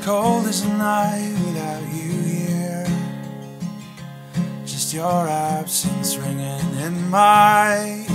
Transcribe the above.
Cold as a night without you here. Just your absence ringing in my